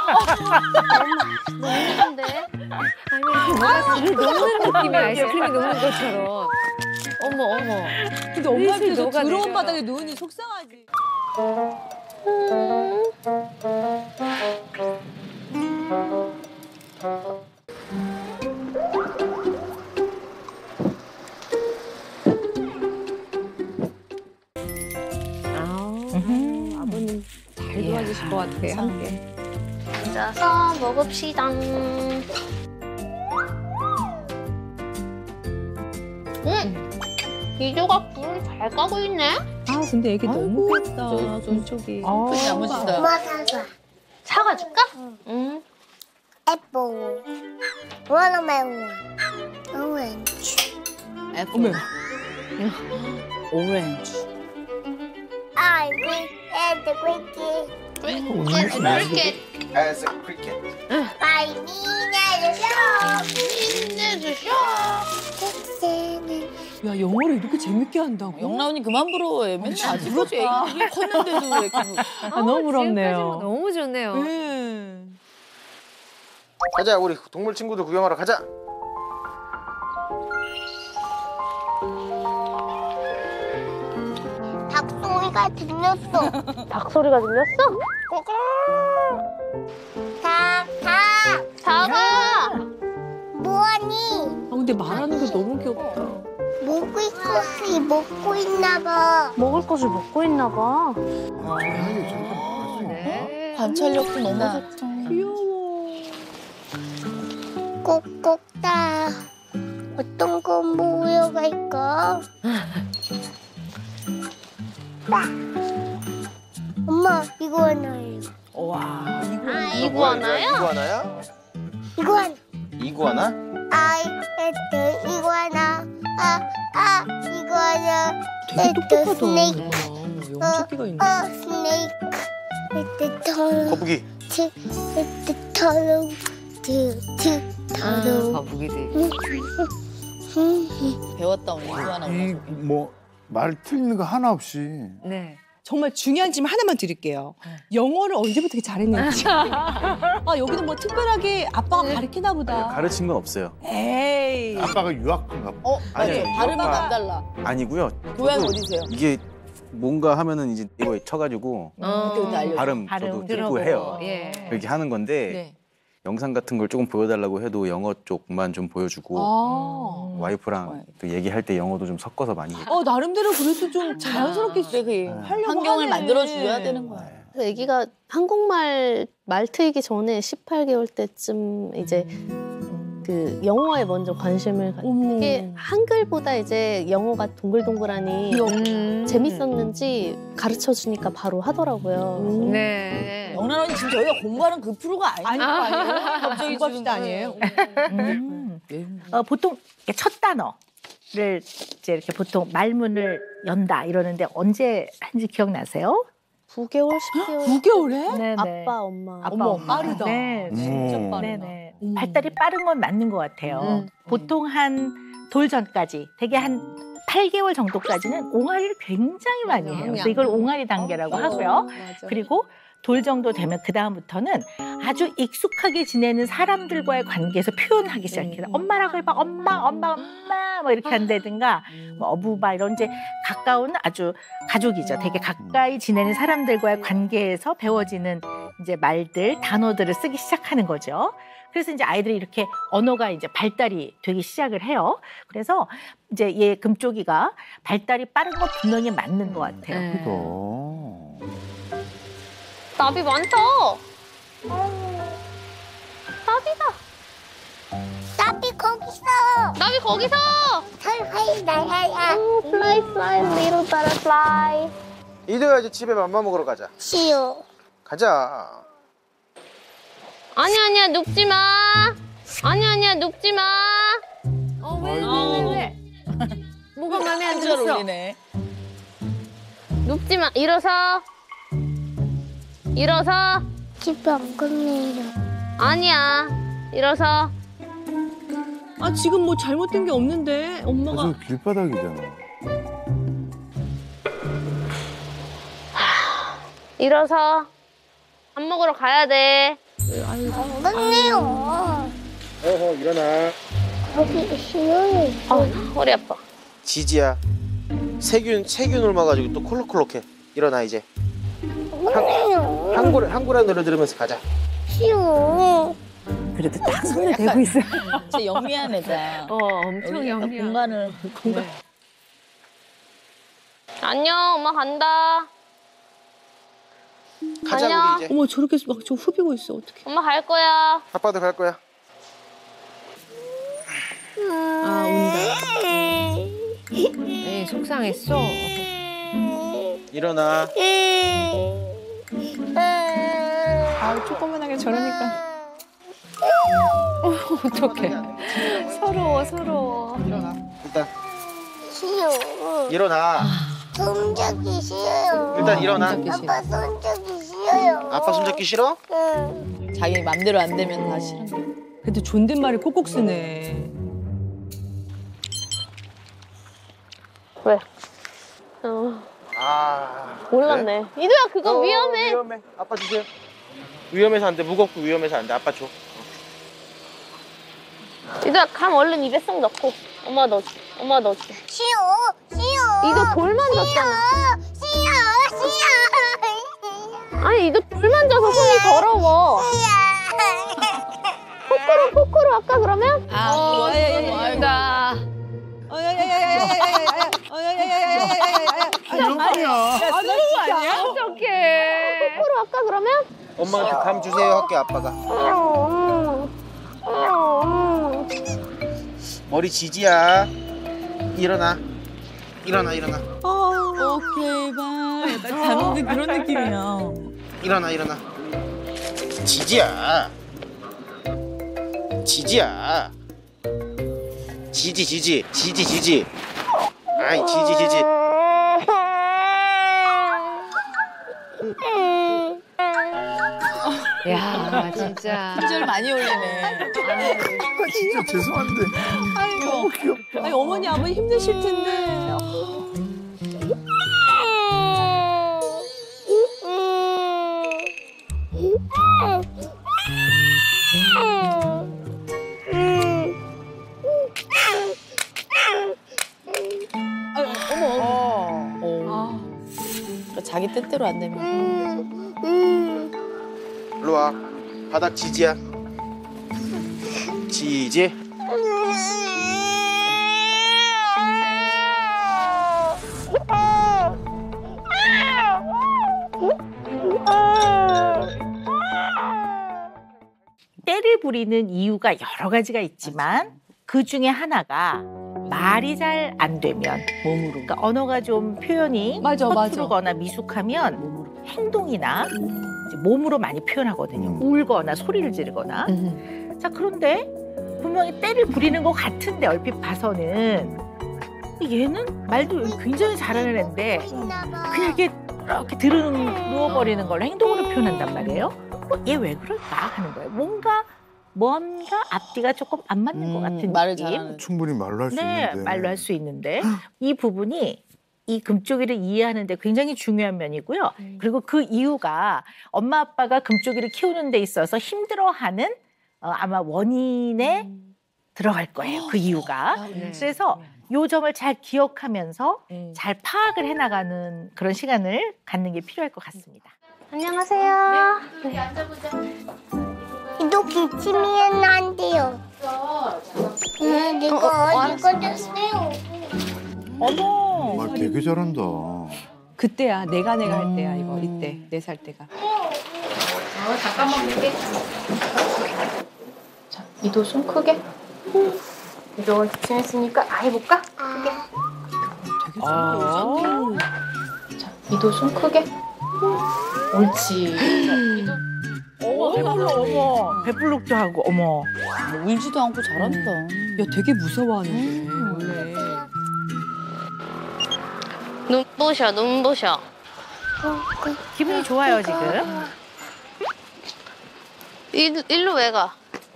너무한데? 아니 뭔가 귀를 녹는 느낌이 아이스크림이 녹는 것처럼. 어머 어머. 근데 엄마한테도 더러운 녹아내려. 바닥에 누우니 속상하지. 아버님 잘 도와주실 것 같아 함께. 앉아서 먹읍시다. 이 조각 불을 잘 까고 있네. 아 근데 애기 너무 귀엽다. 손쪽이. 예쁘지 야무지다. 엄마 사과. 사과 줄까? 응. 애플. 워터멜론. 오렌지. 애플. 오렌지. I will and the cricket. cricket. As a cricket. My 힘내주셔. 야 영어를 이렇게 재밌게 한다고? 영라운이 그만 부러워. 맨날 아직까지 애기 컸는데도 왜 이렇게 너무 부럽네요. 지금까지 너무 좋네요. 가자, 우리 동물 친구들 구경하러 가자. 닭소리가 들렸어. 닭소리가 들렸어? 닭. 닭아! 뭐하니? 아 근데 말하는 게 너무 귀엽다. 먹을 것이 먹고 있나 봐. 먹을 것을 먹고 있나 봐. 네. 관찰력도 너무 좋다. 귀여워. 꼭꼭 따. 어떤 건 모여갈까? 엄마, 이거 하나예요. 와. 이구아나야? 이구아나야? 이거 하나. 이구아나? I had 이거 하나. 이거 하나. 되게 똑똑하다. 스네이크. 영특기가 있네. 스네이크. 더러워. 거북이. 더러워. 더러워. 거북이도 배웠다 오늘 이구아나 오늘. 말 틀리는 거 하나 없이. 네. 정말 중요한 질문 하나만 드릴게요. 영어를 언제부터 이렇게 잘했는지. 아 여기는 뭐 특별하게 아빠가 가르치나 보다. 가르친 건 없어요. 에이. 아빠가 유학한가 봐. 맞아. 아니요, 발음이 이거가- 남달라. 아니고요. 고향 저도 어디세요? 이게 뭔가 하면은 이제 이거에 쳐가지고 그때 알려줘. 발음 저도 듣고 해요. 예. 이렇게 하는 건데 네. 영상 같은 걸 조금 보여달라고 해도 영어 쪽만 좀 보여주고 아. 와이프랑 또 얘기할 때 영어도 좀 섞어서 많이 해요. 나름대로 그래도 좀 자연스럽게 하려고 환경을 하네. 만들어줘야 되는 거야. 아기가 한국말 말 트이기 전에 18개월 때쯤 이제 그 영어에 먼저 관심을 이게 한글보다 이제 영어가 동글동글하니 재밌었는지 가르쳐 주니까 바로 하더라고요. 네. 영란언니 지금 저희가 공부하는 그 프로가 아니에요. 갑자기 공부합시다 아니에요? 보통 이렇게 첫 단어를 이제 이렇게 보통 말문을 연다 이러는데 언제 한지 기억나세요? 9개월, 10개월. 9개월에? 네네. 아빠, 엄마. 아빠, 어머, 엄마. 빠르다. 네, 진짜 빠르다. 네네. 발달이 빠른 건 맞는 것 같아요. 보통 한 돌 전까지, 되게 한 8개월 정도까지는 옹알이를 굉장히 많이 해요. 그래서 이걸 옹알이 단계라고 하고요. 그리고 돌 정도 되면 그 다음부터는 아주 익숙하게 지내는 사람들과의 관계에서 표현하기 시작해요. 엄마라고 해봐, 엄마, 뭐 이렇게 한다든가, 뭐 어부바 이런 이제 가까운 아주 가족이죠. 되게 가까이 지내는 사람들과의 관계에서 배워지는 이제 말들, 단어들을 쓰기 시작하는 거죠. 그래서 이제 아이들이 이렇게 언어가 이제 발달이 되기 시작을 해요. 그래서 이제 얘 금쪽이가 발달이 빠른 건 분명히 맞는 것 같아요. 나비 많다. 나비다. 나비 거기서. 나비 거기서. 털파이 날아야. Fly, fly, little butterfly. 이들아 이제 집에 맘마 먹으러 가자. 싫어. 가자. 아니야, 눕지 마. 아니야, 눕지 마. 왜? 뭐가 마음에 안 잘 들었어? 어울리네. 눕지 마. 일어서. 집에 안 갔네요. 아니야. 일어서. 아 지금 뭐 잘못된 게 없는데 엄마가 무슨 길바닥이잖아. 일어서. 밥 먹으러 가야 돼. 안 갔네요. 어허 일어나. 거기 싫어요. 허리 아파. 지지야. 세균 옮아가지고 또 콜록콜록해. 일어나 이제. 갔네요. 한고라 노래 들으면서 가자. 싫어. 그래도 딱 손에 대고 있어요. 진짜 영리한 애다. 엄청 여기 약간 영리한. 공간. 안녕, 엄마 간다. 가자 안녕. 우리 이제. 어머 저렇게 막 저 후비고 있어. 어떡해. 엄마 갈 거야. 아빠도 갈 거야. 아 운다. 네, 속상했어. 일어나. 아 조그만하게 저러니까. 어떡해. 서러워. 일어나. 일단 싫어. 일어나. 손잡기 싫어요. 일단 일어나. 아빠 손잡기 싫어요. 아빠 손잡기 싫어? 응. 자기 맘대로 안 되면 다 싫은데. 그래도 존댓말을 꼭꼭 쓰네. 왜? 몰랐네. 이도야, 그거 위험해. 위험해. 아빠 주세요. 위험해서 안 돼. 무겁고 위험해서 안 돼. 아빠 줘. 이도야, 감 얼른 입에 쏙 넣고. 엄마 넣어줘. 싫어. 이도 돌 만졌잖아. 싫어. 아니, 이도 돌 만져서 손이 더러워. 포크로 할까, 그러면? 나 어떡해. 포크로 할까, 그러면? 엄마한테 감 주세요. 할게 아빠가. 머리 지지야. 일어나. 일어나. 오케이 바. 약간 단어도 그런 느낌이야. 일어나. 지지야. 지지. 아이 지지. 야, 진짜. 힘줄 많이 올리네. 진짜 죄송한데. 너무 귀엽다. 아니 어머니 아버지 힘드실 텐데. 그러니까 자기 뜻대로 안 되면. 일로 와. 바닥 지지야. 지지. 때를 부리는 이유가 여러 가지가 있지만 그 중에 하나가 말이 잘 안 되면 몸으로, 그러니까 언어가 좀 표현이 맞아. 서투르거나 미숙하면 행동이나 이제 몸으로 많이 표현하거든요. 울거나 소리를 지르거나. 자, 그런데 분명히 때를 부리는 것 같은데 얼핏 봐서는 얘는 말도 굉장히 잘하는 애인데 그냥 이렇게 누워버리는 걸로 행동으로 표현한단 말이에요. 얘 왜 그럴까 하는 거예요. 뭔가 앞뒤가 조금 안 맞는 것 같은 말을 느낌. 잘하는. 충분히 말로 할 수 네, 있는데. 말로 할 수 있는데 이 부분이 이 금쪽이를 이해하는 데 굉장히 중요한 면이고요. 그리고 그 이유가 엄마 아빠가 금쪽이를 키우는 데 있어서 힘들어하는 아마 원인에 들어갈 거예요. 그 이유가. 그래서 요 점을 잘 기억하면서 잘 파악을 해나가는 그런 시간을 갖는 게 필요할 것 같습니다. 안녕하세요. 이도 기침이면 안 돼요. 내가 어디 꺼졌어요? 어머. 말 되게 잘한다. 그때야 내가 할 때야 이거 이때 4살 때가. 잠깐만 볼게. 자, 이도 손 크게. 이도 기침했으니까 해볼까? 크게. 되게 잘한다. 자, 이도 손 크게. 옳지. 배불룩도 하고 어머. 울지도 않고 잘한다. 야 되게 무서워하는데 원래. 눈 부셔. 기분이 좋아요 지금. 일로 왜 가?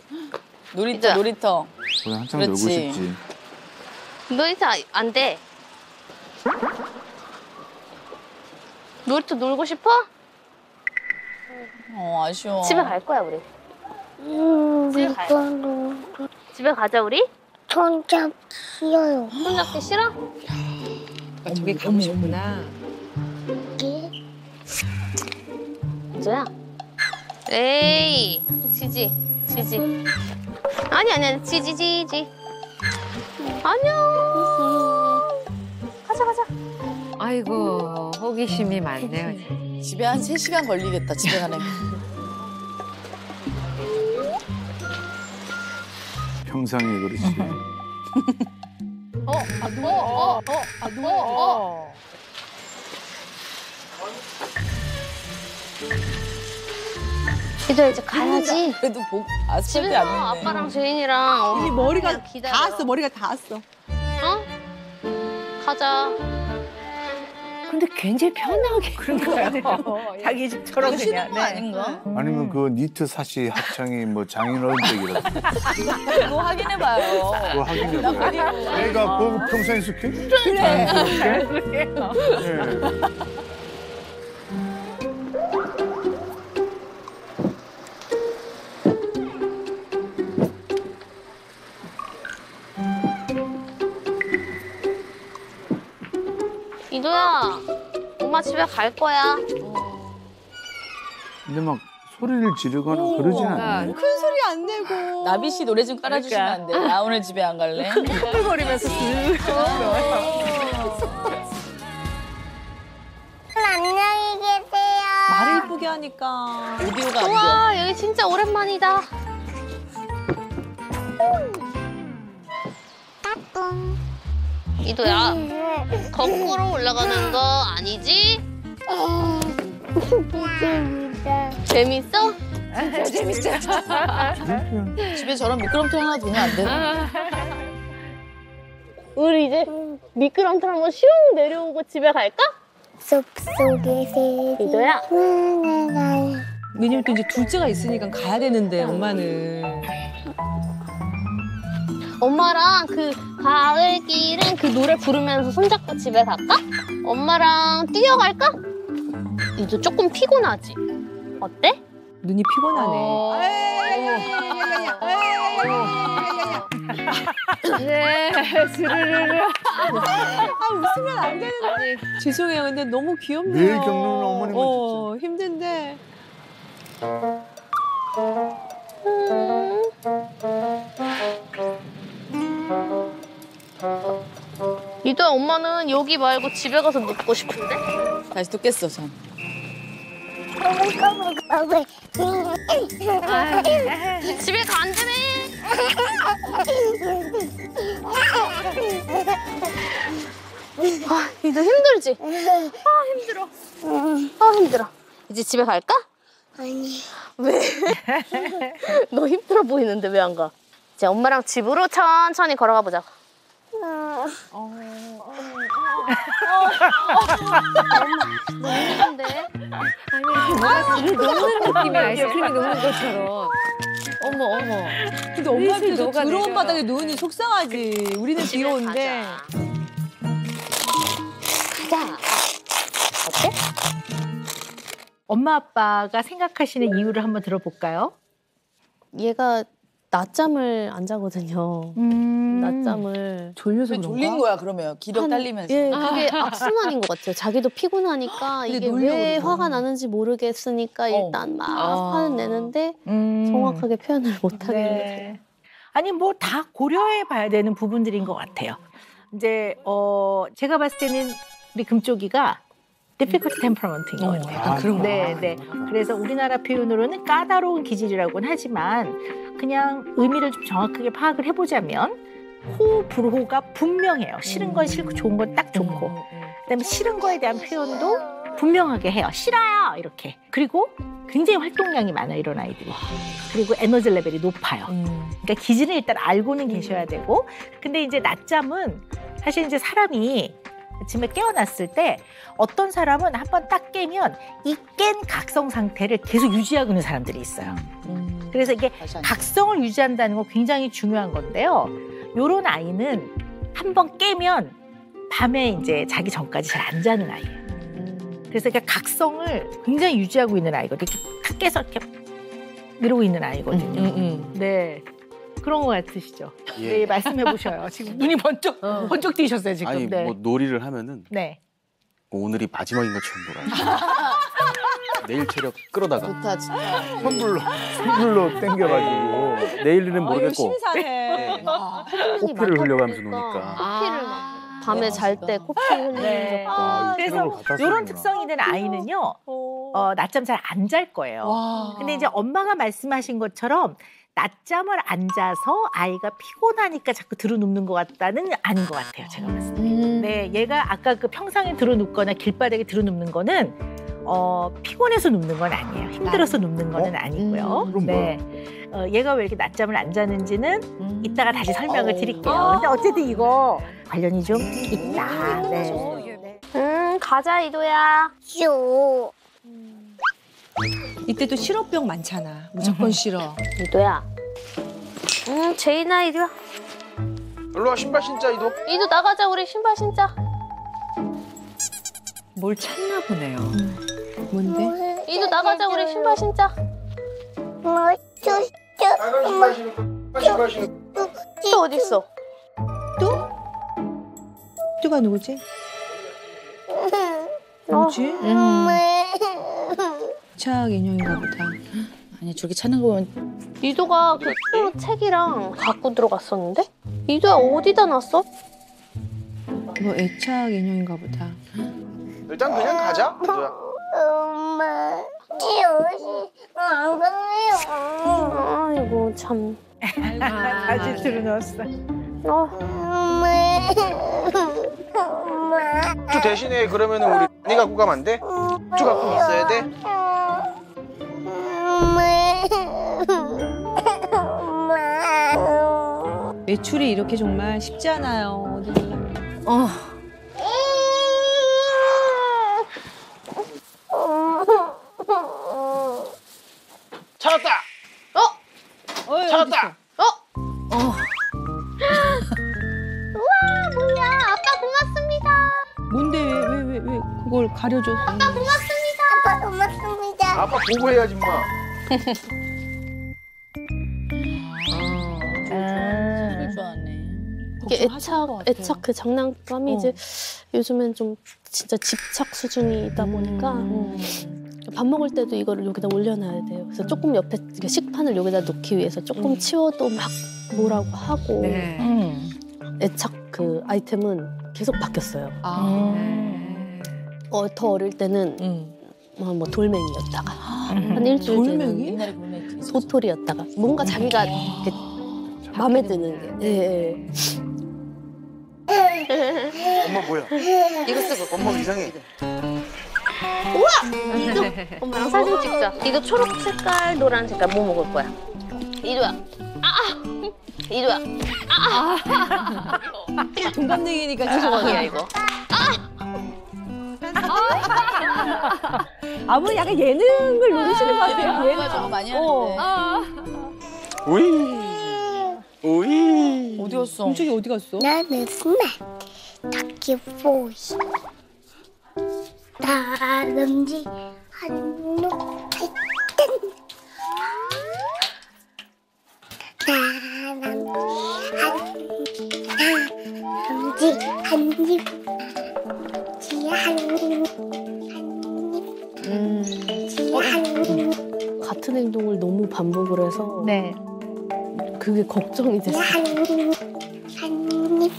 놀이터. 그래 한참 그렇지. 놀고 싶지. 놀이터 안 돼. 놀이터 놀고 싶어? 아쉬워. 집에 갈 거야 우리. 이거는 집에 가자 우리. 손잡 귀여요. 손잡기 싫어? 아, 저기 가고 싶구나. 이제야. 에이, 지지. 아니, 지지. 안녕. 가자. 아이고 호기심이 많네요. 집에 한 3시간 걸리겠다, 집에 가네. 평상이 그렇지. 이제 가야지. 그래도 아스팔트 집에서 안 넣네. 아빠랑 제인이랑 이미 머리가 그냥 기다려. 다 왔어. 머리가 다 왔어. 어? 가자. 근데 굉장히 편하게 그런가요? 자기 집처럼 쉬는 그냥. 거 아닌가? 아니면 그 니트 사시 합창이 뭐 장인어른댁이라도 그거 확인해봐요. 그거 확인해봐요. 애가 그 평상에서 굉장히 자연스럽게. 네. 이도야, 엄마 집에 갈 거야. 근데 막 소리를 지르거나 그러진 않네. 큰 소리 안 내고. 나비 씨 노래 좀 깔아주시면 안 돼? 나 오늘 집에 안 갈래? 흥얼거리면서 안녕히 계세요. 말을 이쁘게 하니까. 오디오가 안 돼. 우와, 여기 진짜 오랜만이다. 이도야, 거꾸로 올라가는 거 아니지? 재밌어? 집에 저런 미끄럼틀 하나 두면 안 되나? 우리 이제 미끄럼틀 한번 슝 내려오고 집에 갈까? 숲속의 새들. 이도야. 왜냐면 또 이제 둘째가 있으니까 가야 되는데 엄마는. 엄마랑 그 가을길은 그 노래 부르면서 손잡고 집에 갈까? 엄마랑 뛰어갈까? 이도 조금 피곤하지? 어때? 눈이 피곤하네. 네 스르르르. 아 웃으면 안 되는데. 죄송해요. 근데 너무 귀엽네요. 매일 겪는 어머님은 힘든데. 이도야, 엄마는 여기 말고 집에 가서 눕고 싶은데? 다시 또 깼어, 전. 집에 간다며! 아, 이도 힘들지? 힘들어. 이제 집에 갈까? 아니. 왜? 너 힘들어 보이는데 왜 안 가? 이제 엄마랑 집으로 천천히 걸어가 보자. 너무 힘든데? 아니 뭐가 이렇게 녹는 느낌이 아이스크림이 녹는 것처럼. 어머. 근데 엄마 슬슬 앞에서 녹아내려. 더러운 바닥에 누우니 속상하지. 우리는 집에 귀여운데. 가자. 어때? 엄마 아빠가 생각하시는 이유를 한번 들어볼까요? 얘가 낮잠을 안 자거든요. 낮잠을. 졸려서 그런가? 졸린 거야, 그러면. 기력 딸리면서. 예, 그게 악순환인 것 같아요. 자기도 피곤하니까 근데 이게 놀려고 왜 그러죠. 화가 나는지 모르겠으니까 일단 막 화는 내는데 정확하게 표현을 못 하겠는 네. 아니 뭐 다 고려해 봐야 되는 부분들인 것 같아요. 이제 제가 봤을 때는 우리 금쪽이가 difficult temperament인 것 같아요. 약간 그런 거. 네. 그래서 우리나라 표현으로는 까다로운 기질이라고는 하지만 그냥 의미를 좀 정확하게 파악을 해보자면 호, 불호가 분명해요. 싫은 건 싫고 좋은 건 딱 좋고. 그다음에 싫은 거에 대한 표현도 분명하게 해요. 싫어요 이렇게. 그리고 굉장히 활동량이 많아요, 이런 아이들이. 그리고 에너지 레벨이 높아요. 그러니까 기질은 일단 알고는 계셔야 되고. 근데 이제 낮잠은 사실 이제 사람이 아침에 깨어났을 때 어떤 사람은 한번 딱 깨면 이 깬 각성 상태를 계속 유지하고 있는 사람들이 있어요. 그래서 이게 각성을 유지한다는 건 굉장히 중요한 건데요. 요런 아이는 한번 깨면 밤에 이제 자기 전까지 잘 안 자는 아이예요. 그래서 이렇게 각성을 굉장히 유지하고 있는 아이거든요. 이렇게 탁 깨서 이렇게 이러고 있는 아이거든요. 네. 그런 거 같으시죠? 예. 네, 말씀해 보셔요. 지금 눈이 번쩍 뛰셨어요, 지금. 아니 네. 뭐 놀이를 하면은 네. 오늘이 마지막인 것처럼 놀아요. 내일 체력 끌어다가 좋다 진짜. 손불로 땡겨가지고. 내일은 아, 모르겠고 열심히 사네. 네. 콧물이 코피를 많다 흘려가면서 보니까 노니까. 코피를 막 밤에 잘 때 코피 흘리는 네. 적도 아, 그래서 체력을 갖다 이런 쓰는구나. 특성이 있는 아이는요, 낮잠 잘 안 잘 거예요. 와. 근데 이제 엄마가 말씀하신 것처럼 낮잠을 안 자서 아이가 피곤하니까 자꾸 들어눕는 것 같다는 아닌 것 같아요, 제가 봤을 때. 네, 얘가 아까 그 평상에 들어눕거나 길바닥에 들어눕는 거는 피곤해서 눕는 건 아니에요. 힘들어서 눕는 거는 아니고요. 그럼 네. 얘가 왜 이렇게 낮잠을 안 자는지는 이따가 다시 설명을 드릴게요. 근데 어쨌든 이거 관련이 좀 있다. 네. 가자 이도야. 쇼. 이때 또 실업병 많잖아. 무조건 싫어. 이도야. 제이나 이리 와. 일로 와 신발 신자 이도. 이도 나가자 우리 신발 신자. 뭘 찾나 보네요. 뭔데? 이도 나가자 우리 신발 신자. 뭐, 빨간 신발 신고. 신발 신고. 또 어디 있어? 뚜가 누구지? 누구지? 차악 인형인가 보다. 아니 저렇게 찾는 거 보면 이도가 그 또 책이랑 갖고 들어갔었는데? 이도야 어디다 놨어? 뭐 애착 인형인가 보다. 일단 그냥 가자. 이도야. 엄마, 지옷이 안 가요. 아이고 참. 다시 들어넣었어. 엄마. 쭈 대신에 그러면은 우리 네 갖고 가면 안 돼? 쭈 갖고 있어야 돼? 외출이 이렇게 정말 쉽지 않아요. 어디 가려면. 찾았다. 찾았다. 뭐야 아빠 고맙습니다. 뭔데 왜 그걸 가려줘? 아빠 고맙습니다. 아빠 보고 해야지 마. 소리 좋아하네. 이게 애착 그 장난감이 이제 요즘엔 좀 진짜 집착 수준이다 보니까 밥 먹을 때도 이거를 여기다 올려놔야 돼요. 그래서 조금 옆에 이렇게 식판을 여기다 놓기 위해서 조금 치워도 막 뭐라고 하고 네. 애착 그 아이템은 계속 바뀌었어요. 더 어릴 때는 뭐 돌멩이였다가 한 일주일 돌멩이? 뒤에는 옛날에 보면 소토리였다가 뭔가 자기가 이렇게 마음에 드는 게. 예. 엄마 뭐야? 이거 쓰고 엄마 이상해. 이도 엄마랑 사진 찍자. 이도 초록 색깔, 노란 색깔 뭐 먹을 거야? 이도야. 이도야. 동갑내기니까 소원이야 이거. 아버님 약간 예능을 노리시는 것 같아요. 아빠가 저거 많이 하는데. 오이. 어디 갔어? 공주이 어디 갔어? 나는 딱히 보이. 다람쥐 한눈 다람쥐 한입 같은 행동을 너무 반복을 해서 네. 그게 걱정이 됐어요. 한입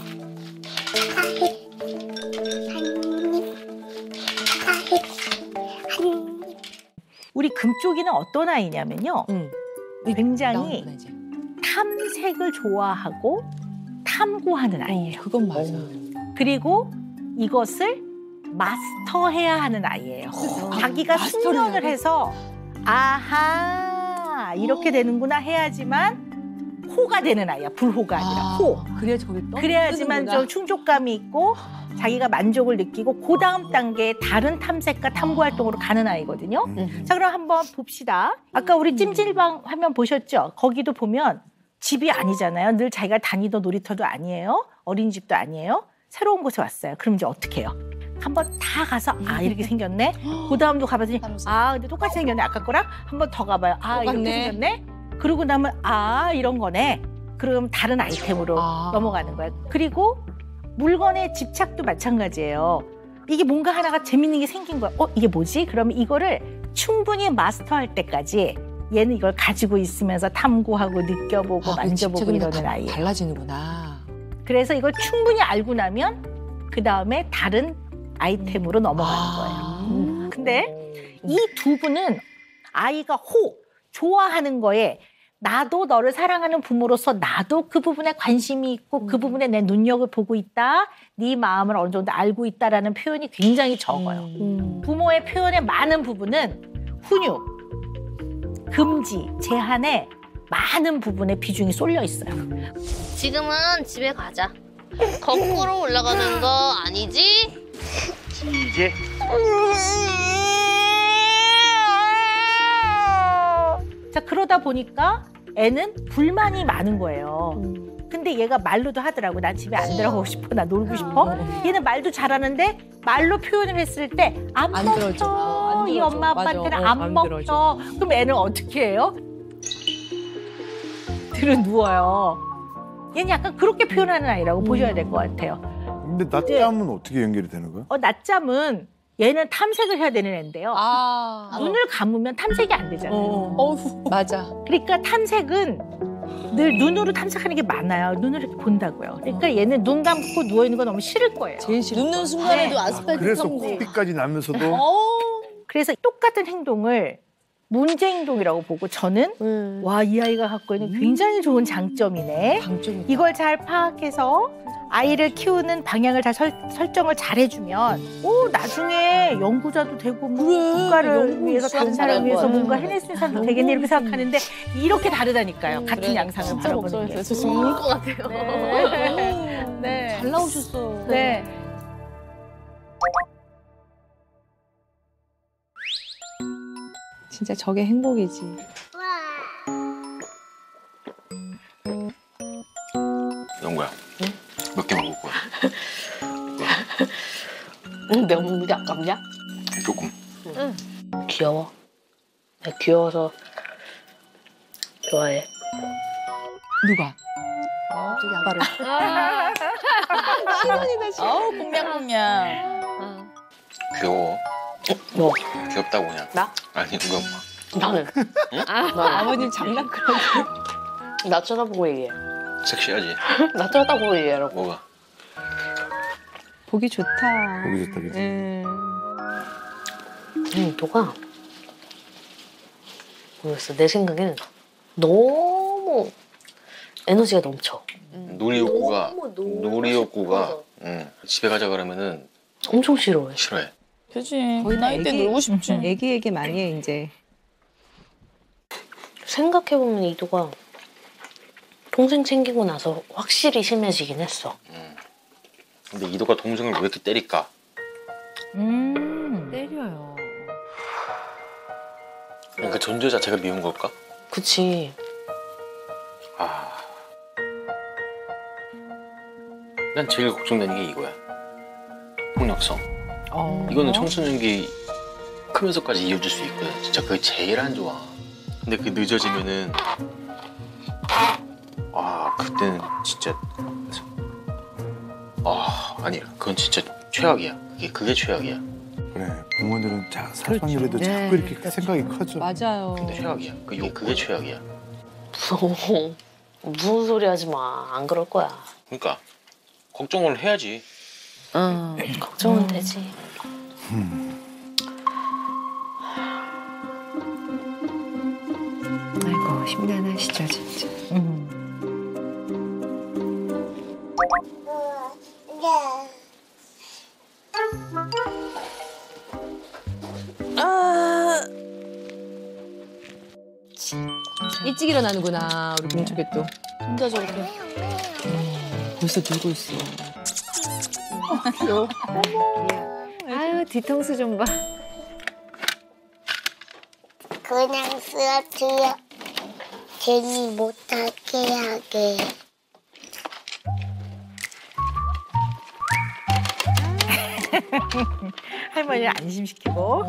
우리 금쪽이는 어떤 아이냐면요. 굉장히 탐색을 좋아하고 탐구하는 아이예요. 그건 맞아. 그리고 이것을 마스터해야 하는 아이예요. 자기가 숙련을 해서 아하 이렇게 되는구나 해야지만 호가 되는 아이야. 불호가 아니라 호. 그래야지 거기 떠. 그래야지만 좀 충족감이 있고 자기가 만족을 느끼고 그 다음 단계에 다른 탐색과 탐구 활동으로 가는 아이거든요. 자, 그럼 한번 봅시다. 아까 우리 찜질방 화면 보셨죠? 거기도 보면 집이 아니잖아요. 늘 자기가 다니던 놀이터도 아니에요. 어린이집도 아니에요. 새로운 곳에 왔어요. 그럼 이제 어떻게 해요? 한번 다 가서 아 이렇게 생겼네. 그 다음도 가봤더니 아 근데 똑같이 생겼네. 아까 거랑 한 번 더 가봐요. 아 이렇게 똑같네. 생겼네. 그러고 나면 아 이런 거네. 그럼 다른 아이템으로 넘어가는 거예요. 그리고 물건의 집착도 마찬가지예요. 이게 뭔가 하나가 재밌는 게 생긴 거야. 이게 뭐지? 그러면 이거를 충분히 마스터할 때까지 얘는 이걸 가지고 있으면서 탐구하고 느껴보고 만져보고 이러는 아이예요. 달라지는구나. 그래서 이걸 충분히 알고 나면 그 다음에 다른 아이템으로 넘어가는 거예요. 근데 이 두 분은 아이가 좋아하는 거에 나도 너를 사랑하는 부모로서 나도 그 부분에 관심이 있고 그 부분에 내 눈여겨 보고 있다. 네 마음을 어느 정도 알고 있다라는 표현이 굉장히 적어요. 부모의 표현의 많은 부분은 훈육, 금지, 제한에 많은 부분에 비중이 쏠려 있어요. 지금은 집에 가자. 거꾸로 올라가는 거 아니지? 이제 자, 그러다 보니까 애는 불만이 많은 거예요. 근데 얘가 말로도 하더라고. 난 집에 안 들어가고 싶어. 나 놀고 싶어. 얘는 말도 잘하는데 말로 표현을 했을 때 안 먹혀. 이 엄마 아빠한테는 안 먹혀. 그럼 애는 어떻게 해요? 들어 누워요. 얘는 약간 그렇게 표현하는 아이라고 보셔야 될 것 같아요. 근데 낮잠은 어떻게 연결이 되는 거야? 낮잠은 얘는 탐색을 해야 되는 애인데요. 눈을 감으면 탐색이 안 되잖아요. 맞아. 그러니까 탐색은 늘 눈으로 탐색하는 게 많아요. 눈을 이렇게 본다고요. 그러니까 얘는 눈 감고 누워있는 거 너무 싫을 거예요. 제일 싫어. 눕는 순간에도 아스팔트 그래서 탐지. 코피까지 나면서도 그래서 똑같은 행동을 문제 행동이라고 보고 저는 와, 이 아이가 갖고 있는 굉장히 좋은 장점이네. 이걸 잘 파악해서 아이를 키우는 방향을 잘 설정을 잘 해주면 나중에 연구자도 되고 뭐 국가를 위해서 다른 사람을 위해서 뭔가 해낼 수 있는 사람도 되겠네 이렇게 생각하는데 이렇게 다르다니까요. 같은 양상을 바라보는 게. 저 지금 울 것 같아요. 네. 잘 나오셨어. 네. 진짜 저게 행복이지. 영구야, 몇 개 먹을 거야? 내가 먹는 게 아깝냐? 조금. 귀여워. 내가 귀여워서 좋아해. 누가? 저기 아빠를. 아우 꽁냥꽁냥. 귀여워. 뭐? 귀엽다고 그냥. 나? 아니 우리 엄마. 나는. 아버님 장난꾸러기. 나 쳐다보고 얘기해. 섹시하지. 나 쳐다보고 얘기하라고. 뭐가? 보기 좋다. 보기 좋다, 그치? 너가 모르겠어. 내 생각에는 너무 에너지가 넘쳐. 놀이 욕구가 집에 가자 그러면은 엄청 싫어해. 싫어해. 그치. 그 나이 때 놀고 싶지. 애기에게 많이 해 이제. 생각해보면 이도가 동생 챙기고 나서 확실히 심해지긴 했어. 근데 이도가 동생을 왜 이렇게 때릴까? 때려요. 그러니까 존재 자체가 미운 걸까? 그치. 난 제일 걱정되는 게 이거야. 폭력성. 이거는 청소년기 크면서까지 이어질 수 있거든. 진짜 그게 제일 안 좋아. 근데 그게 늦어지면은 그때는 진짜 아니 그건 진짜 최악이야. 그게 최악이야. 그래, 부모들은 사소한 일에도 자꾸 이렇게 생각이 커져. 맞아요. 근데 최악이야. 그게 최악이야. 무서워. 무슨 소리 하지 마. 안 그럴 거야. 그러니까 걱정을 해야지. 걱정은 되지. 아이고 심란하시죠 진짜. 일찍 일어나는구나 우리 민초개 또. 혼자 저렇게. 벌써 들고 있어. 아유 뒤통수 좀 봐. 그냥 쓰러뜨려. 괜히 못하게 하게. 할머니를 안심시키고.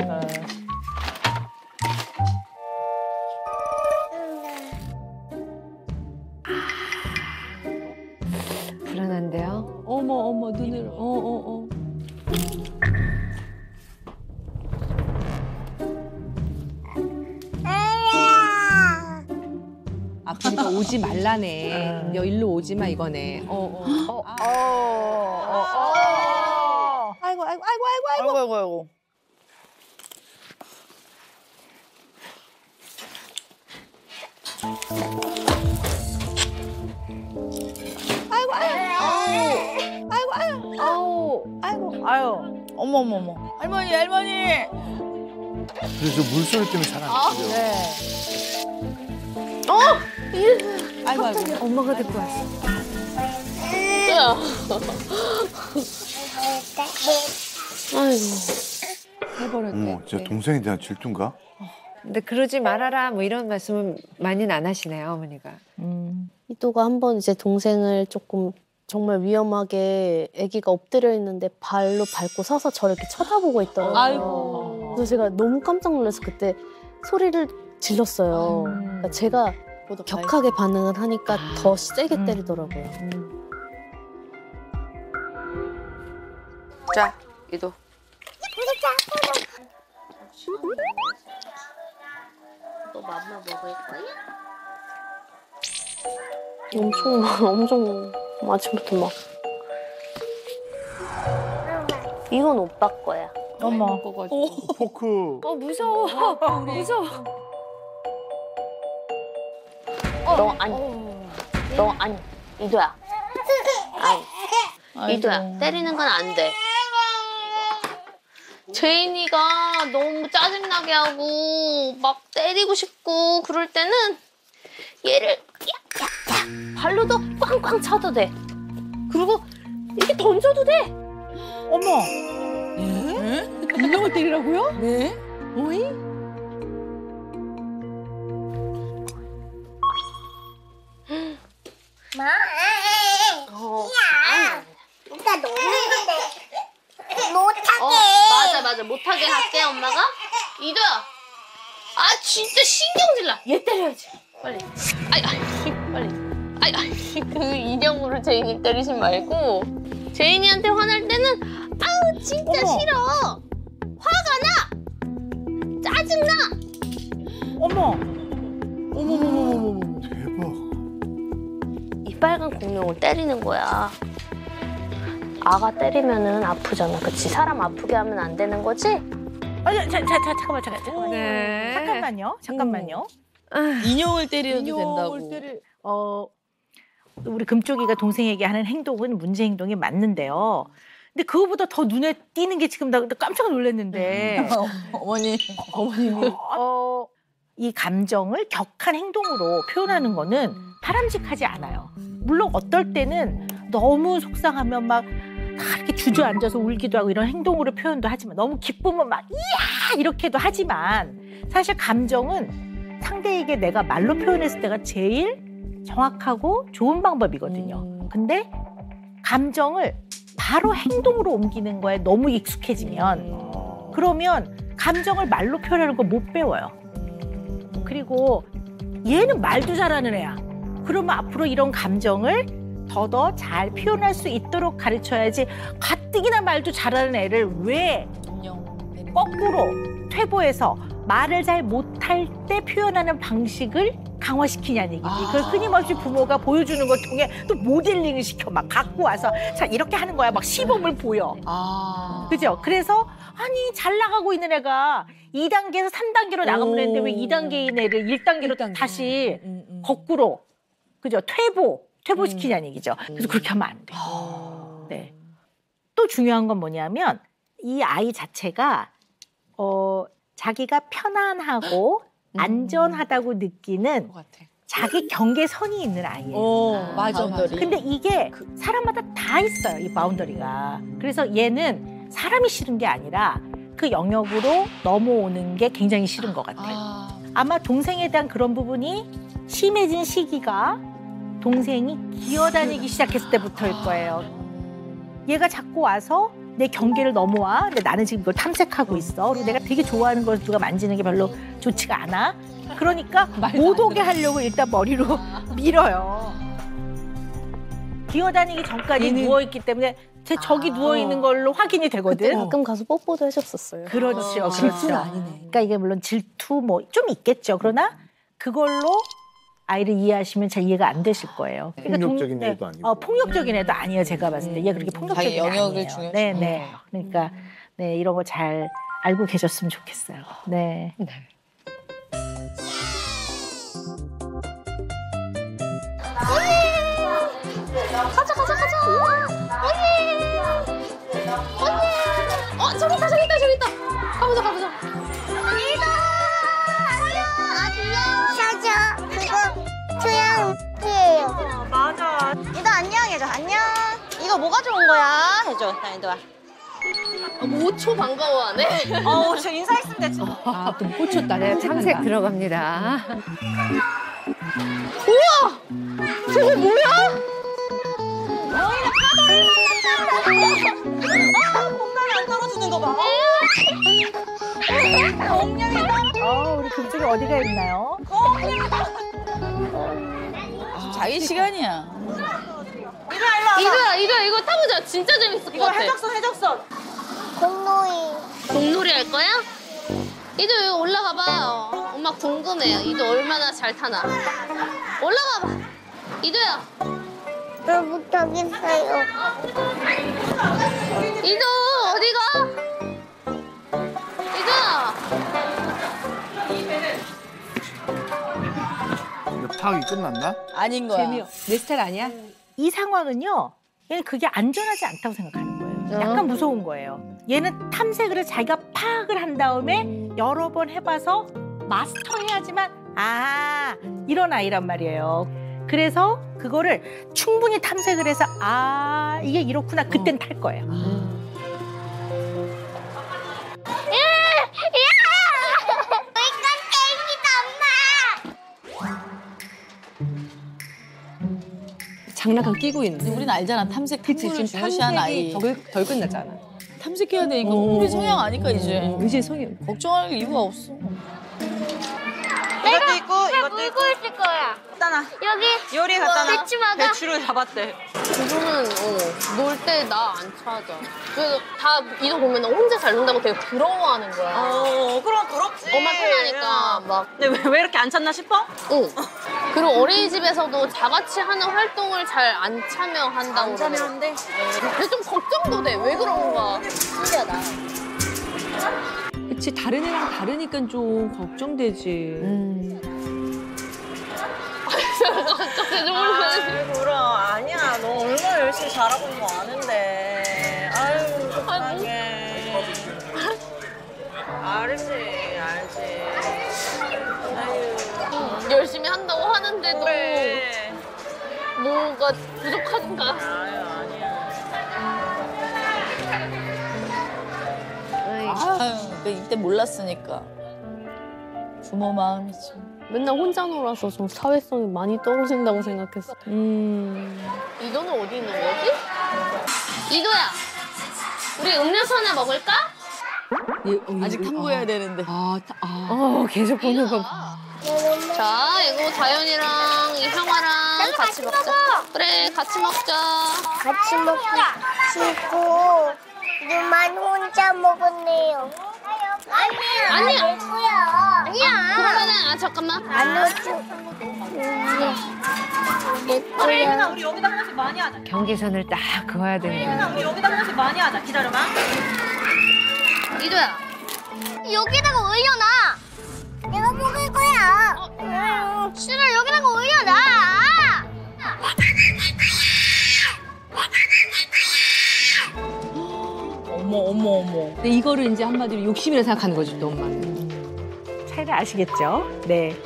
불안한데요? 어머 눈을 아프니까 오지 말라네. 너 일로 오지 마 이거네. 아이고. 아유. 어머. 할머니. 그래서 물소리 때문에 잘 안 들려. 네. 아이고. 엄마가 듣고 왔어. 어머, 진짜 동생에 대한 질투인가? 근데 그러지 말아라 뭐 이런 말씀은 많이는 안 하시네요, 어머니가. 이도가 한번 이제 동생을 조금 정말 위험하게 아기가 엎드려 있는데 발로 밟고 서서 저를 이렇게 쳐다보고 있더라고요. 아이고. 그래서 제가 너무 깜짝 놀라서 그때 소리를 질렀어요. 그러니까 제가 격하게 반응을 하니까 더 세게 때리더라고요. 자, 이도. 너 맘마 먹을 거야? 엄청 아침부터 막. 이건 오빠 거야. 어머. 포크. 무서워. 무서워. 너 아니. 이도야. 아니. 이도야. 때리는 건 안 돼. 제인이가 너무 짜증나게 하고 막 때리고 싶고 그럴 때는 얘를 발로도 꽝꽝 차도 돼. 그리고 이렇게 던져도 돼. 어머. 인형을 때리라고요? 네. 어이? 나 노는데 못하게. 맞아. 못하게 할게, 엄마가. 이도야. 진짜 신경질 나. 얘 때려야지. 빨리. 빨리. 그 인형으로 제인이 때리지 말고 제인이한테 화날 때는 진짜 싫어. 화가 나. 짜증나. 어머. 대박. 이 빨간 공룡을 때리는 거야. 아가 때리면은 아프잖아. 그치? 사람 아프게 하면 안 되는 거지? 잠깐만. 네. 잠깐만요. 인형을 때려도 된다고. 우리 금쪽이가 동생에게 하는 행동은 문제 행동이 맞는데요. 근데 그거보다 더 눈에 띄는 게 지금 나 깜짝 놀랐는데. 어머님이. 이 감정을 격한 행동으로 표현하는 거는 바람직하지 않아요. 물론 어떨 때는 너무 속상하면 막 이렇게 주저앉아서 울기도 하고 이런 행동으로 표현도 하지만 너무 기쁘면 막 이야 이렇게도 하지만 사실 감정은 상대에게 내가 말로 표현했을 때가 제일 정확하고 좋은 방법이거든요. 근데 감정을 바로 행동으로 옮기는 거에 너무 익숙해지면 그러면 감정을 말로 표현하는 거 못 배워요. 그리고 얘는 말도 잘하는 애야. 그러면 앞으로 이런 감정을 더더 잘 표현할 수 있도록 가르쳐야지 가뜩이나 말도 잘하는 애를 왜 거꾸로 퇴보해서 말을 잘 못할 때 표현하는 방식을 강화시키냐는 얘기지. 그걸 끊임없이 부모가 보여주는 걸 통해 또 모델링을 시켜 막 갖고 와서 자 이렇게 하는 거야. 막 시범을 보여. 그죠? 그래서 아니 잘 나가고 있는 애가 2단계에서 3단계로 나가면 되는데 왜 2단계인 애를 1단계로 다시 거꾸로 그죠? 퇴보시키냐는 얘기죠. 그래서 그렇게 하면 안 돼요. 네. 또 중요한 건 뭐냐면 이 아이 자체가 자기가 편안하고 안전하다고 느끼는 자기 경계선이 있는 아이예요. 맞아. 근데 이게 사람마다 다 있어요, 이 바운더리가. 그래서 얘는 사람이 싫은 게 아니라 그 영역으로 넘어오는 게 굉장히 싫은 것 같아요. 아마 동생에 대한 그런 부분이 심해진 시기가 동생이 기어다니기 시작했을 때부터일 거예요. 얘가 자꾸 와서 내 경계를 넘어와. 근데 나는 지금 이걸 탐색하고 있어. 그리고 내가 되게 좋아하는 걸 누가 만지는 게 별로 좋지가 않아. 그러니까 못 오게 하려고 일단 머리로 밀어요. 기어다니기 전까지 누워있기 때문에 제 저기 누워있는 걸로 확인이 되거든. 가끔 가서 뽀뽀도 해줬었어요. 그렇죠. 질투는 아니네. 그러니까 이게 물론 질투 뭐 좀 있겠죠. 그러나 그걸로 아이를 이해하시면 잘 이해가 안 되실 거예요. 폭력적인 애도 아니고. 폭력적인 애도 아니에요. 제가 봤을 때. 얘 그렇게 폭력적인 애 영역을 아니에요. 중요시. 네네. 그러니까 네 이런 거 잘 알고 계셨으면 좋겠어요. 네. 가자. 언니. 저기 있다. 가보자. 샤샤, 그거 초양이에요. 맞아. 이도 안녕해줘. 안녕. 이거 뭐가 좋은 거야? 해줘. 이도 와. 5초 반가워하네. 저 인사했으면 됐지. 또 꽂혔다. 네, 탐색 들어갑니다. 우와! 저게 뭐야? 공간이 안 떨어지는 거 봐. 우리 금쪽이 어디가 있나요? 자기 시간이야. 이도야, 이거 타보자. 진짜 재밌을 것 같아. 해적선. 공놀이 할 거야? 이도 여기 올라가봐. 엄마 궁금해요. 이도 얼마나 잘 타나. 올라가봐. 이도야. 못 타겠어요. 이도 어디가? 이도야. 파악이 끝났나? 아닌 거야. 내 스타일 아니야? 이 상황은요. 얘는 그게 안전하지 않다고 생각하는 거예요. 약간 무서운 거예요. 얘는 탐색을 해서 자기가 파악을 한 다음에 여러 번 해봐서 마스터해야지만 이런 아이란 말이에요. 그래서 그거를 충분히 탐색을 해서 이게 이렇구나 그땐 탈 거예요. 장난감 끼고 있는. 우리는 알잖아. 탐색 탐구를 중요시한 아이. 덜 끝나잖아. 탐색해야 돼. 이거 우리 성향 아니까 이제. 이제 성향. 걱정할 이유가 없어. 이것도 있고 이것도 있고. 있을 거야. 갖다 놔. 여기 요리에 갖다 놔. 배추마다. 배추를 잡았대. 이도는 놀 때 나 안 찾아. 그래서 다 이도 보면 혼자 잘 논다고 되게 부러워하는 거야. 그럼 부럽지. 엄마 편하니까 막. 근데 왜 이렇게 안 찾나 싶어? 응. 그리고 어린이집에서도 다 같이 하는 활동을 잘 안 참여한다고. 안 참여한대? 근데 좀 걱정도 돼. 왜 그런가. 신기하다. 그치, 다른 애랑 다르니까 좀 걱정되지. 울어. 아니야. 너 얼마나 열심히 잘하고 있는 거 아는데. 아유, 속상해. 알지. 아유. 열심히 한다고 하는데도 그래. 뭐가 부족한가. 아니야. 이때 몰랐으니까. 부모 마음이지. 맨날 혼자 놀아서 좀 사회성이 많이 떨어진다고 생각했어. 이도는 어디 있는 거지? 이도야, 우리 음료수 하나 먹을까? 아직 탐구해야 되는데. 계속 보는 거. 자, 이거 다현이랑 이 형아랑 같이 먹자. 그래, 같이 먹자. 같이 먹고 싶고 누만 혼자 먹었네요. 아니야. 내 거야. 아니야. 그러면은 잠깐만. 안 넣어줘. 내 거야. 우리 여기다 한 번씩 많이 하자. 경계선을 딱 그어야 되는 거야. 우리 여기다 한 번씩 많이 하자. 기다려봐. 이도야. 여기다가 올려놔. 내가 먹을 거야. 싫어. 여기다가 올려놔. 어머. 근데 이거를 이제 한마디로 욕심이라 생각하는 거지, 또 엄마는. 차이를 아시겠죠? 네.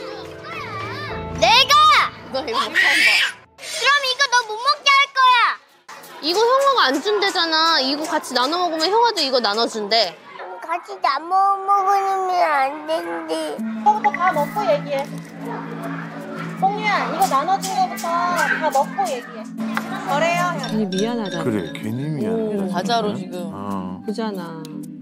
너 이거 처음 봐. 그럼 이거 너 못 먹게 할 거야. 이거 형아가 안 준대잖아. 이거 같이 나눠 먹으면 형아도 이거 나눠준대. 같이 나눠 먹으면 안 된대. 이거부터 다 먹고 얘기해. 뽕이야, 이거 나눠준 거부터 다 먹고 얘기해. 그래요. 괜히 미안하다. 그래, 괜히 미안해. 과자로 지금. 그잖아.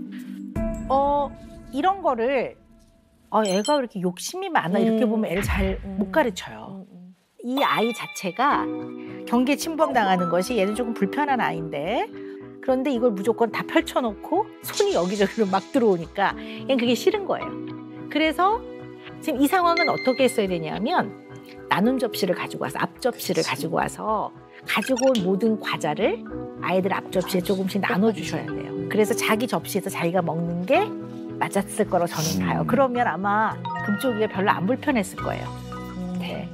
이런 거를 애가 왜 이렇게 욕심이 많아 이렇게 보면 애를 잘 못 가르쳐요. 이 아이 자체가 경계 침범 당하는 것이 얘는 조금 불편한 아이인데 그런데 이걸 무조건 다 펼쳐놓고 손이 여기저기로 막 들어오니까 얘는 그게 싫은 거예요. 그래서 지금 이 상황은 어떻게 했어야 되냐면 나눔 접시를 가지고 와서 앞 접시를 가지고 와서 가지고 온 모든 과자를 아이들 앞 접시에 조금씩 나눠주셔야 돼요. 그래서 자기 접시에서 자기가 먹는 게 맞았을 거라고 저는 봐요. 그러면 아마 금쪽이가 별로 안 불편했을 거예요. 네.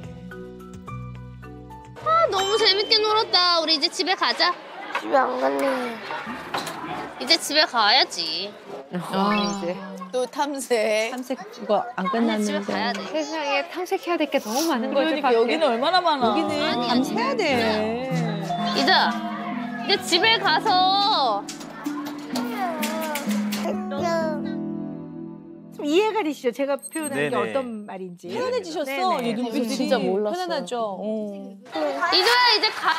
아, 너무 재밌게 놀았다. 우리 이제 집에 가자. 집에 안 갔네. 이제 집에 가야지. 이제 또 탐색. 탐색 이거 안 집에 끝났는데. 가야 돼. 세상에 탐색해야 될 게 너무 많은 거죠. 그러니까 밖에. 여기는 얼마나 많아. 여기는 밤새야 돼. 이자, 이제 집에 가서 좀 이해가 되시죠? 제가 표현한 게 네네. 어떤 말인지. 편해지셨어. 네네. 여기 눈빛이 진짜 몰랐어요. 편안하죠. 이도야 이제 가.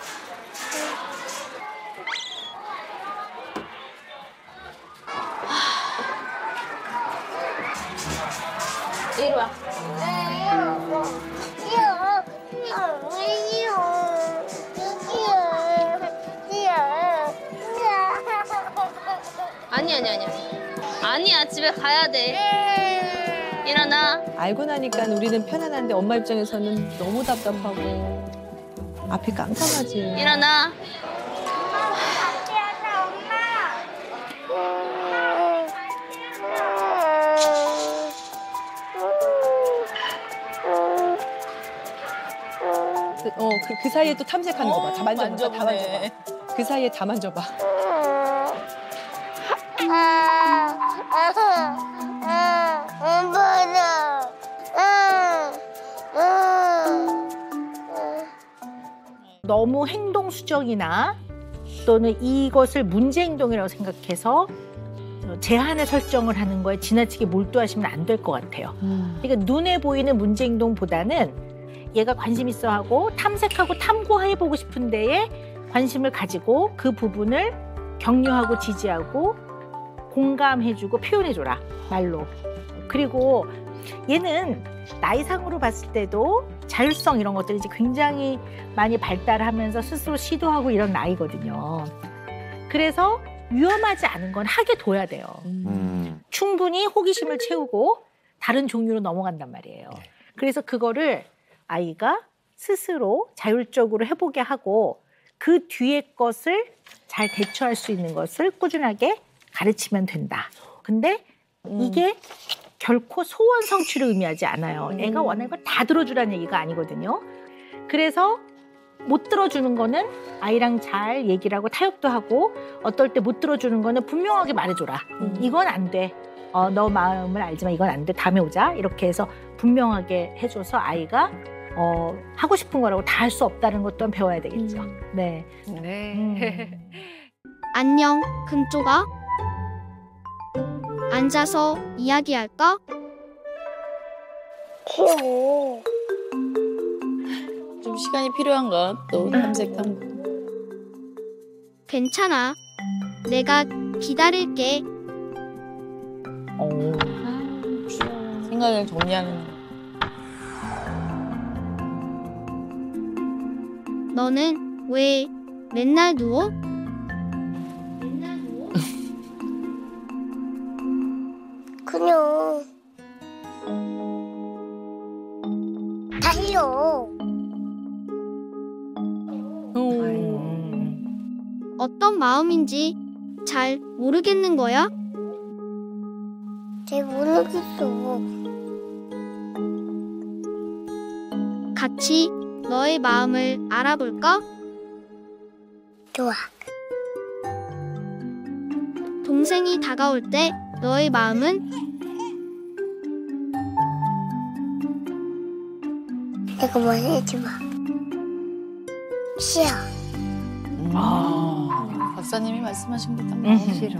이리 와. 아니야. 아니야, 집에 가야 돼. 일어나. 알고 나니까 우리는 편안한데 엄마 입장에서는 너무 답답하고 앞이 깜깜하지. 일어나. 그 사이에 또 탐색하는 거 봐. 다 만져봐. 다 만져보네. 만져봐. 그 사이에 다 만져봐. 너무 행동 수정이나 또는 이것을 문제 행동이라고 생각해서 제한을 설정을 하는 거에 지나치게 몰두하시면 안 될 것 같아요. 그러니까 눈에 보이는 문제 행동보다는 얘가 관심 있어 하고 탐색하고 탐구해보고 싶은 데에 관심을 가지고 그 부분을 격려하고 지지하고 공감해주고 표현해줘라, 말로. 그리고 얘는 나이상으로 봤을 때도 자율성 이런 것들이 이제 굉장히 많이 발달하면서 스스로 시도하고 이런 나이거든요. 그래서 위험하지 않은 건 하게 둬야 돼요. 충분히 호기심을 채우고 다른 종류로 넘어간단 말이에요. 그래서 그거를 아이가 스스로 자율적으로 해보게 하고 그 뒤에 것을 잘 대처할 수 있는 것을 꾸준하게 가르치면 된다. 근데 이게 결코 소원 성취를 의미하지 않아요. 애가 원하는 걸 다 들어주라는 얘기가 아니거든요. 그래서 못 들어주는 거는 아이랑 잘 얘기를 하고 타협도 하고 어떨 때 못 들어주는 거는 분명하게 말해줘라. 이건 안 돼. 너 마음을 알지만 이건 안 돼. 다음에 오자. 이렇게 해서 분명하게 해줘서 아이가 하고 싶은 거라고 다 할 수 없다는 것 또한 배워야 되겠죠. 네. 안녕, 금쪽아. 앉아서 이야기할까? 귀여워. 좀 시간이 필요한가? 또 탐색 탐구. 괜찮아. 내가 기다릴게. 생각을 정리하는. 너는 왜 맨날 누워? 그냥 달려. 어떤 마음인지 잘 모르겠는 거야? 잘 모르겠어. 같이 너의 마음을 알아볼까? 좋아. 동생이 다가올 때 너의 마음은? 내가 말해주지 마. 싫어. 박사님이 말씀하신 게 딱 싫어.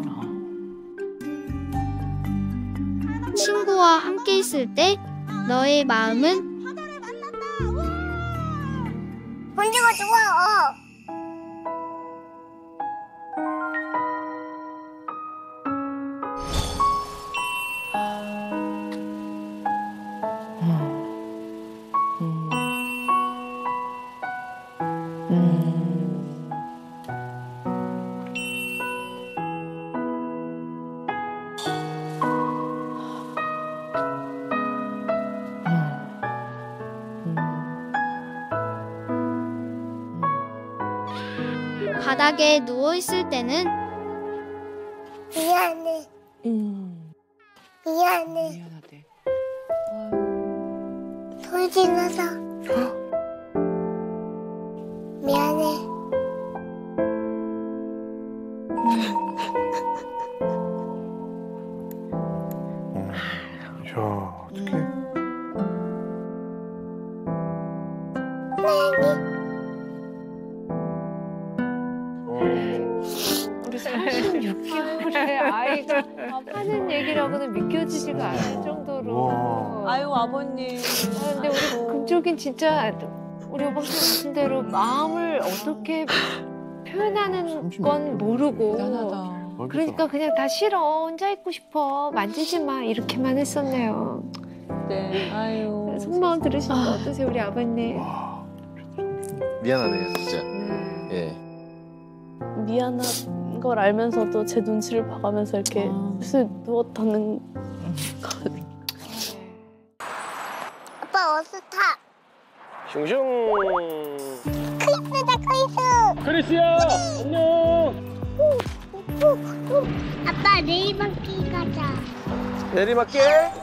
친구와 함께 있을 때 너의 마음은? 혼자가 좋아. 바닥에 누워 있을 때는 미안해. 미안해. 미안하대. 돌 지나서 미안해. 야, 어떡해. 우리 36개월에 아이가 하는 얘기라고는 믿겨지지가 않을 정도로. 아유 아버님. 근데 우리 금쪽인 진짜 우리 오빠 말씀 대로 마음을 어떻게 표현하는 건 모르고. 미안하다. 그러니까 그냥 다 싫어. 혼자 있고 싶어. 만지지 마. 이렇게만 했었네요. 네. 아유. 속마음 들으시니까 어떠세요, 우리 아버님? 미안하네요, 진짜. 예. 미안한 걸 알면서도 제 눈치를 봐가면서 이렇게 슬 누웠다는 아빠 어서 타. 슝슝. 크리스다 크리스. 크리스야, 안녕. 아빠 내리막길 가자. 내리막길?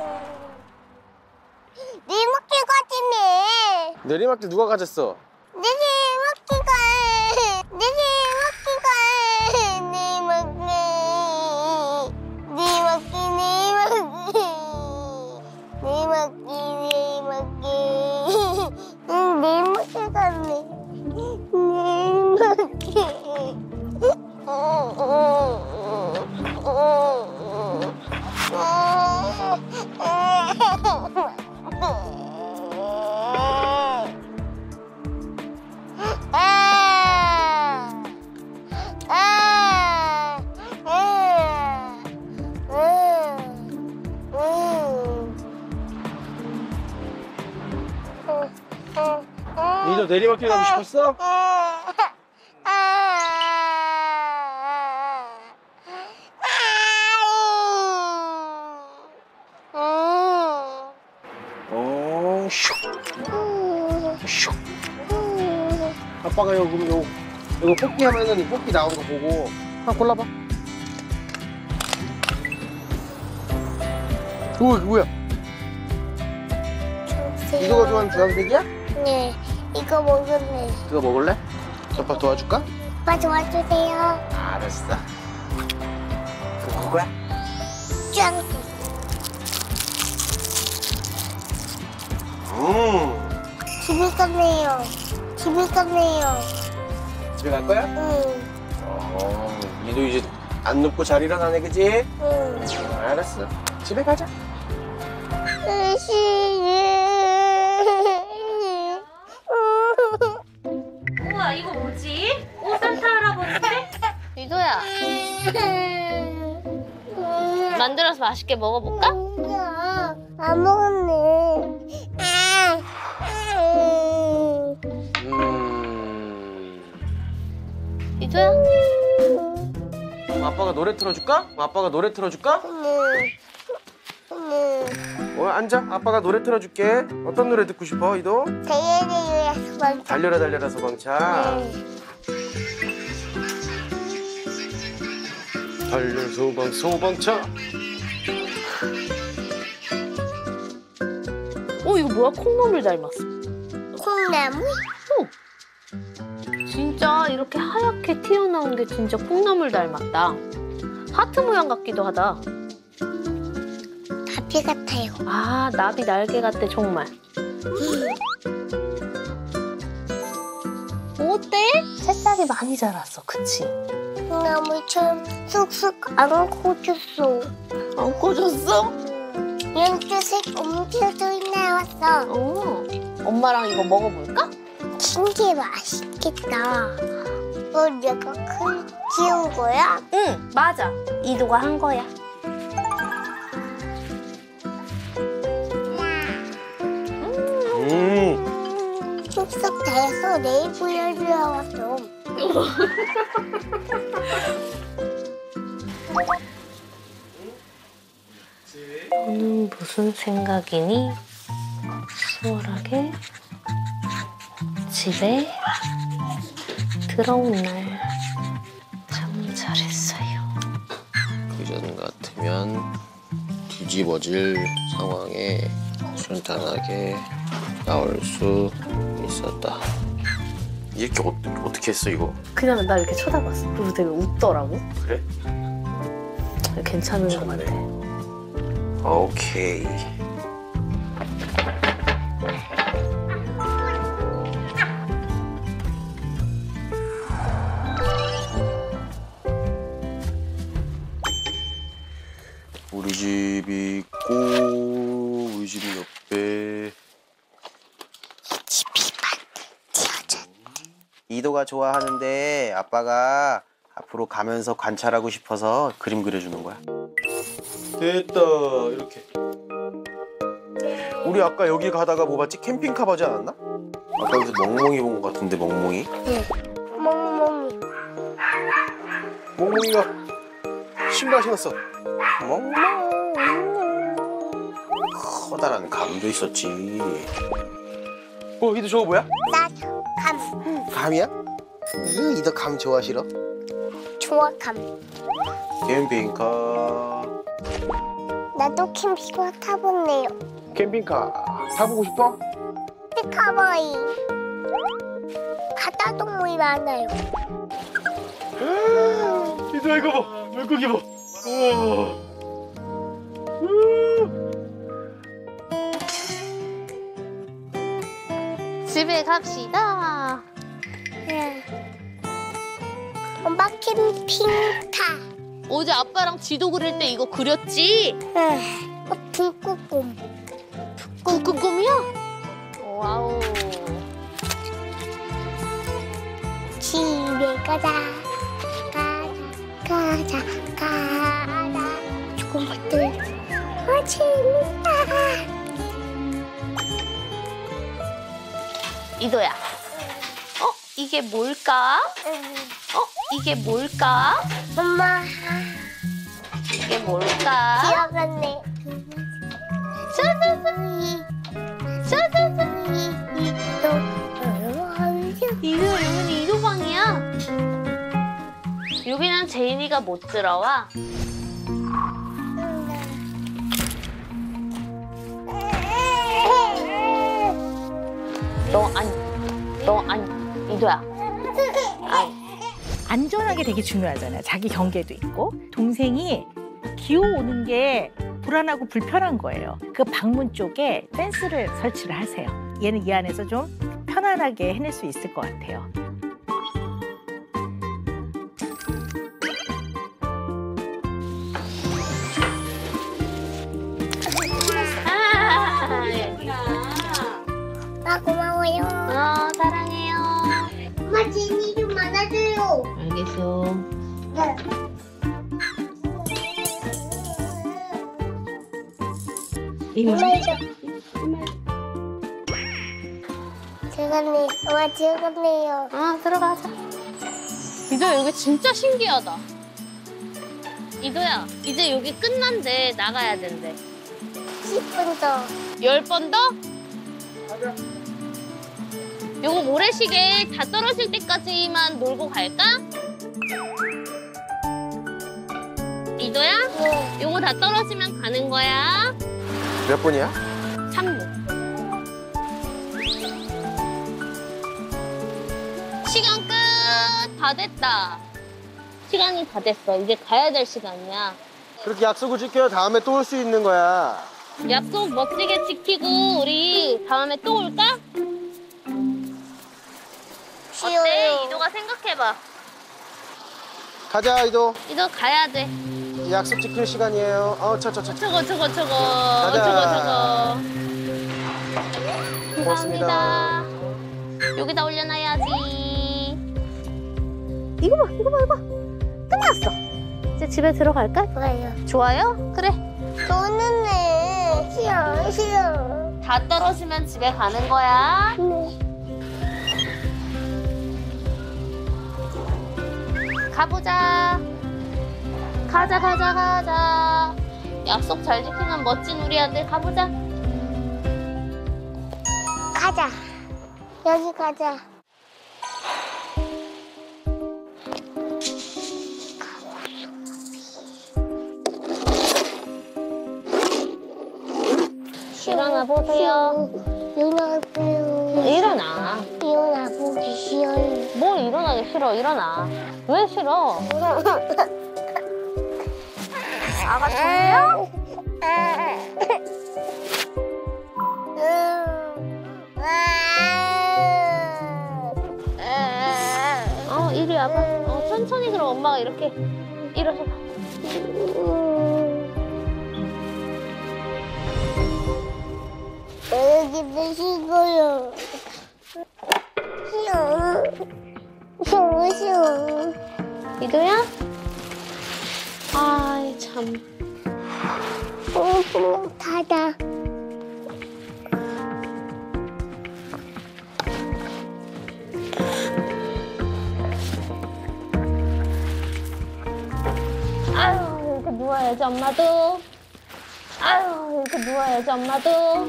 내리막길 가지매. 내리막길 누가 가졌어? 내리막길 가. 내리막길 가. 내리막길. 내리막길 내리막길. 내리막길 내리막길. 내리막길 가네. 내리막길. 니도 내리막길 가고 싶었어? 아빠가 이거 뽑기 하면은 이 뽑기 나온 거 보고 하나 골라봐. 이거 뭐야? 이거가 좋아하는 주황색이야? 네, 이거 먹을래. 이거 먹을래? 아빠 도와줄까? 아빠 도와주세요. 알았어. 그거야? 주황색. 집에 갔네요. 집에 갔네요. 집에 갈 거야? 응. 얘도 이제 안 눕고 잘 일어나네, 그지? 응. 알았어. 집에 가자. 우와, 이거 뭐지? 오, 산타 할아버지인데? 리도야, 만들어서 맛있게 먹어볼까? 안 먹었네. 리도야? 아빠가 노래 틀어줄까? 아빠가 노래 틀어줄까? 앉아. 아빠가 노래 틀어줄게. 어떤 노래 듣고 싶어, 이도? 달려라 소방차. 달려라 달려라 소방차. 달려 소방차. 이거 뭐야? 콩나물 닮았어. 콩나물? 진짜 이렇게 하얗게 튀어나온 게 진짜 콩나물 닮았다. 하트 모양 같기도 하다. 나비 같아요. 아, 나비 날개 같대 정말. 어때? 새싹이 많이 자랐어, 그치? 콩나물처럼 쑥쑥 안 꽂혔어. 안 꽂았어? 연두색 엄지도 나왔어. 엄마랑 이거 먹어볼까? 진짜 맛있겠다. 내가 키운 거야? 응, 맞아. 이도가 한 거야. 쑥쑥 자라서 내일 보여주러 왔어. 너는 무슨 생각이니? 수월하게 집에 들어온 날. 예전 같으면 뒤집어질 상황에 순탄하게 나올 수 있었다. 이렇게 어떻게 했어 이거? 그냥 나 이렇게 쳐다봤어. 그리고 되게 웃더라고. 그래? 괜찮은 것 같아. 오케이. 우리 집이 있고 우리 집 옆에 이도가 좋아하는데 아빠가 앞으로 가면서 관찰하고 싶어서 그림 그려주는 거야. 됐다. 이렇게. 우리 아까 여기 가다가 뭐 봤지? 캠핑카 보지 않았나? 아까 여기서 멍멍이 본 것 같은데 멍멍이? 멍멍이. 멍멍이가 신발 신었어. 멍멍. 커다란 감도 있었지. 이도 저거 뭐야? 나도 감. 감이야? 이도 감 좋아 싫어? 좋아 감. 캠핑카. 나도 캠핑카 타볼래요. 캠핑카 타보고 싶어? 피카바이. 바다 동물이 많아요. 이도 이거 봐. 물고기 봐. 우와. 집에 갑시다. 엄마 캠핑카. 어제 아빠랑 지도 그릴 때 이거 그렸지? 북극곰. 북극곰이야? 와우. 집에 가자. 가자. 죽은 것들. 재밌다. 이도야. 이게 뭘까? 이게 뭘까? 엄마. 이게 뭘까? 기억났네. 여기는 이도방이야. 여기는 제인이가 못 들어와. 너 아니, 이도야. 안전하게 되게 중요하잖아요. 자기 경계도 있고. 동생이 기어오는 게 불안하고 불편한 거예요. 그 방문 쪽에 펜스를 설치를 하세요. 얘는 이 안에서 좀 편안하게 해낼 수 있을 것 같아요. 고마워요. 사랑해요. 엄마 진이 좀 안아줘요. 알겠어. 네. 들어갔네요. 들어가자. 이도야, 여기 진짜 신기하다. 이도야, 이제 여기 끝난대. 나가야 된대. 10분 더. 10번 더? 요거 모래시계 다 떨어질 때까지만 놀고 갈까? 이도야? 네. 요거 다 떨어지면 가는 거야. 몇 분이야? 3분. 시간 끝! 다 됐다. 시간이 다 됐어. 이제 가야 될 시간이야. 그렇게 약속을 지켜야 다음에 또 올 수 있는 거야. 약속 멋지게 지키고 우리 다음에 또 올까? 어때? 이도가 생각해봐. 가자 이도. 이도 가야 돼. 약속 지킬 시간이에요. 저거. 가자. 고맙습니다. 감사합니다. 여기다 올려놔야지. 이거 봐. 끝났어. 이제 집에 들어갈까? 좋아요? 그래. 너는 싫어. 다 떨어지면 집에 가는 거야. 네. 가보자. 가자. 약속 잘 지키는 멋진 우리 아들 가보자. 가자. 여기 가자. 일어나 보세요. 일어나세요. 일어나. 일어나 보기 싫어요. 뭘 일어나기 싫어? 일어나. 왜 싫어? 아가 졸려? 이리 와봐. 천천히 그럼 엄마가 이렇게 일어서 봐. 여기도 쉬고요. 쉬어. 쉬어. 이도야? 아이 참. 닫아. 아유 이렇게 누워야지 엄마도. 아유 이렇게 누워야지 엄마도.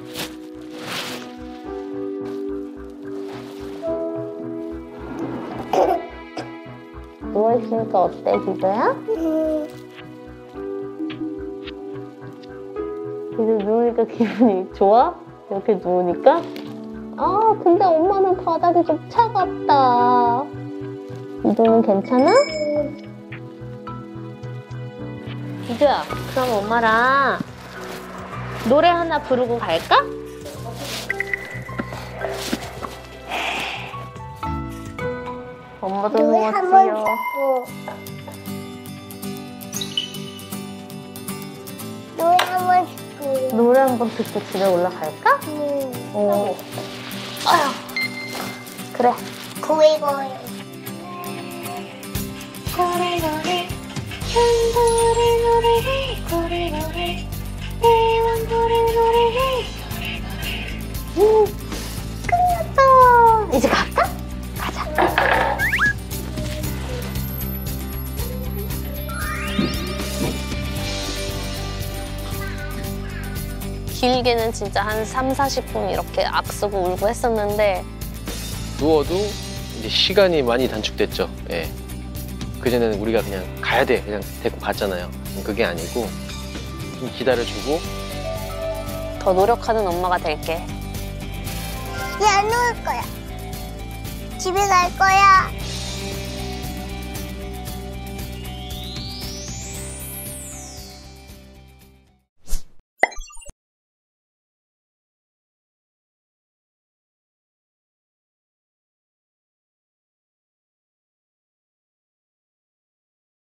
누워있으니까 어때 기도야? 기도 누우니까 기분이 좋아? 이렇게 누우니까? 아 근데 엄마는 바닥이 좀 차갑다. 기도는 괜찮아? 기도야 그럼 엄마랑 노래 하나 부르고 갈까? 엄마도 노래 한번 누웠지요. 듣고. 노래 한번 듣고. 노래 한 번 듣고 집에 올라갈까? 아휴 그래. 고래고래. 고래고래. 현고래 노래해. 고래고래. 내왕 고래고래해. 끝났다. 이제 갈까? 가자. 길게는 진짜 한 30-40분 이렇게 악쓰고 울고 했었는데 누워도 이제 시간이 많이 단축됐죠. 예. 그전에는 우리가 그냥 가야 돼. 그냥 데리고 갔잖아요. 그게 아니고 좀 기다려주고 더 노력하는 엄마가 될게. 얘 안 놀 거야. 집에 갈 거야.